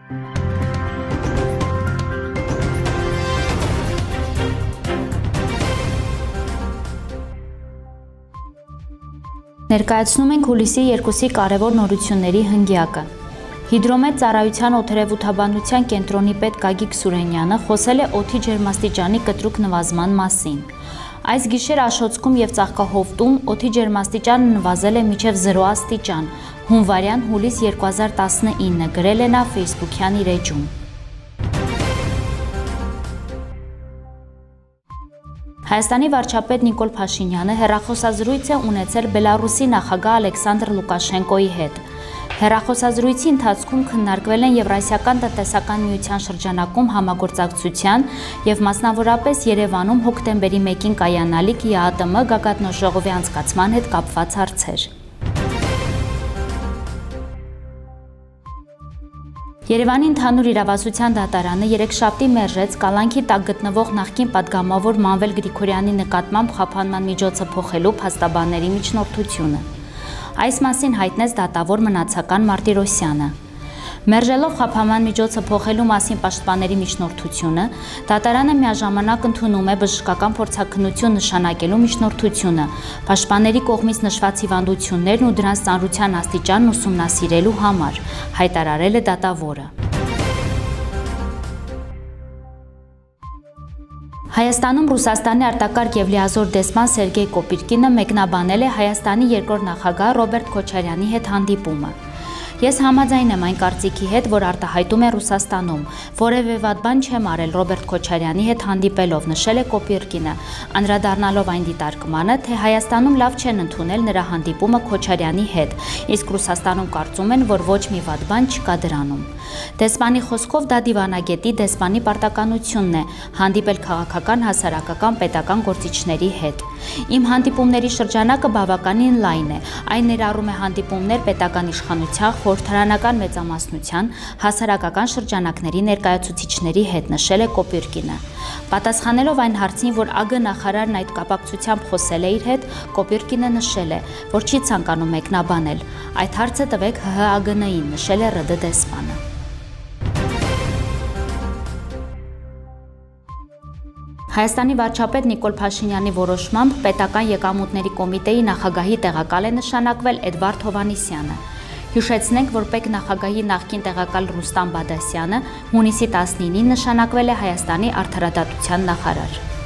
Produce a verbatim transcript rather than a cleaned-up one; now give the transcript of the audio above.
Ներկայացնում ենք հուլիսի երկուսի կարևոր նորությունների հնգյակը։ Հիդրոմետ ծառայության օդերևութաբանության կենտրոնի պետ Գագիկ Սուրենյանը խոսել է օդի ջերմաստիճանի կտրուկ նվազման մասին։ Այս գիշեր Աշոտսկում և Ծաղկահովտում օդի ջերմաստիճանը նվազել է մինչև զրո աստիճան, հունվարյան հուլիս երկու հազար տասնինը, գրել է նա ֆեյսբուքյան իր էջում։ Հայաստանի վարչապետ Նիկոլ Փաշինյանը հեռախոսազրույց է ունեցել Բելառուսի նախագահ Ալեքսանդր Լուկաշենկոյի հետ։ Հեռախոսազրույցի ընթացքում քննարկվել են Եվրասիական տնտեսական միության շրջանակում համագործակցության և մասնավորապես Երևանում հոկտեմբերի մեկին կայանալիք ԵԱՏՄ գագաթնաժողովի անցկացման հետ կապված հարցեր։ Երևանի ընդհանուր իրավասության դատարանը երեքշաբթի մերժեց կալանքի տակ գտնվող նախկին պատգամավոր Մանվել Գրիգորյանի նկատմամբ խափանման միջոցը փոխելու փաստաբանների միջնորդությունը։ Այս մասին հայտնեց դատավոր մնացական Մարտիրոսյանը։ Մերժելով խափանման միջոցը փոխելու մասին պաշտպանների միջնորդությունը, դատարանը միաժամանակ ընդունում է բժշկական փորձաքննություն նշանակելու միջնորդությունը, պաշտպանների կողմից նշված հիվանդություններն ու դրանց ծանրության աստիճանն ուսումնասիրելու համար, հայտարարել է դատավորը։ Հայաստանում Ռուսաստանի արտակարգ և լիազոր դեսպան Սերգեյ Կոպիրկինը մեկնաբանել է Հայաստանի երկրորդ նախագահ Ռոբերտ Քոչարյանի հետ հանդիպումը։ Ես համաձայն եմ այն կարծիքի հետ, որ արտահայտում է Ռուսաստանում, որևէ վատ բան չեմ արել Ռոբերտ Քոչարյանի հետ հանդիպելով, նշել է Կոպիրկինը, անդրադառնալով այն դիտարկմանը, թե Հայաստանում լավ չեն ընդունել նրա հանդիպումը Քոչարյանի հետ, իսկ Ռուսաստանում կարծում են, որ ոչ մի վատ բան չկա դրանում։ Դեսպանի խոսքով դա դիվանագետի դեսպանի պարտականությունն է հանդիպել քաղաքական, հասարակական, պետական գործիչների հետ։ Իմ հանդիպումների շրջանակը բավականին լայն է, այն ներառում է հանդիպումներ պետական իշխանության, խորհրդարանական մեծամասնության, հասարակական շրջանակների ներկայացուցիչների հետ, նշել է Կոպիրկինը։ Պատասխանելով այն հարցին, որ ԱԳ նախարարն այդ կապակցությամբ խոսել է իր հետ, Կոպիրկինը նշել է, որ չի ցանկանում մեկնաբանել։ Այդ հարցը տվեք ՀՀ ԱԳՆ-ին, նշել է ՌԴ դեսպանը։ Հայաստանի վարչապետ Նիկոլ Փաշինյանի որոշմամբ պետական եկամուտների կոմիտեի նախագահի տեղակալ է նշանակվել Էդվարդ Հովհաննիսյանը։ Հիշեցնենք, որ ՊԵԿ նախագահի նախկին տեղակալ Ռուստամ Բադասյանը հունիսի տասնինին նշանակվել է Հայաստանի արդարադատության նախարար։